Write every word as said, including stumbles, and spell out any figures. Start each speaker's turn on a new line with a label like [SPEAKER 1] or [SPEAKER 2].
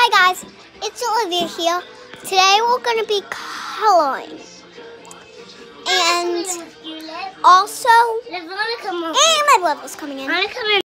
[SPEAKER 1] Hi guys, it's Olivia here. Today we're going to be coloring. And also, and my brother's coming in.